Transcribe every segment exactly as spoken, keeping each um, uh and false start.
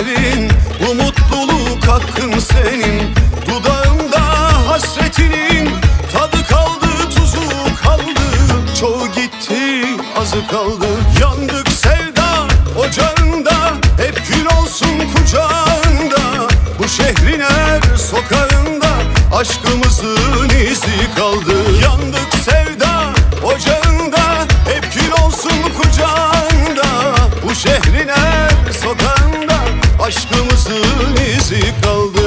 serin, bu mutluluk hakkın senin. Dudağımda hasretinin tadı kaldı, tuzu kaldı. Çoğu gitti, azı kaldı. Yandık sevda ocağında, hep kül olsun kucağında. Bu şehrin her sokağında aşkımızın izi kaldı. Yandık sevda ocağında, hep kül olsun kucağında. Bu şehrin her sokağında aşkımızın izi kaldı.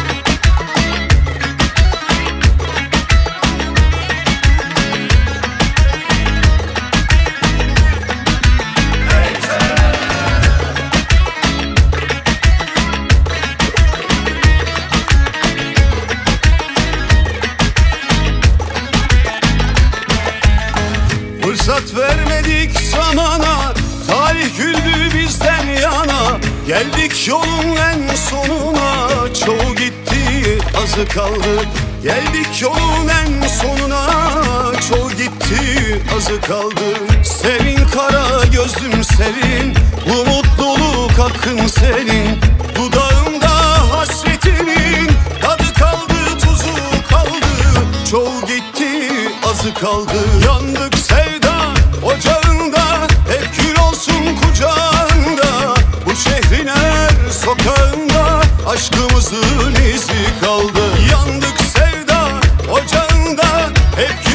Fırsat vermedik zamana, tarih güldü bizden yana. Geldik yolun en sonuna, çoğu gitti, azı kaldı. Geldik yolun en sonuna, çoğu gitti, azı kaldı. Sevin kara gözlüm sevin, bu mutluluk hakkın senin. Dudağımda hasretinin tadı kaldı, tuzu kaldı. Çoğu gitti, azı kaldı. Yandık sevda ocağında, hep kül olsun kucağında. Bu şehrin her sokağında aşkımızın izi kaldı. Yandık sevda ocağında, hep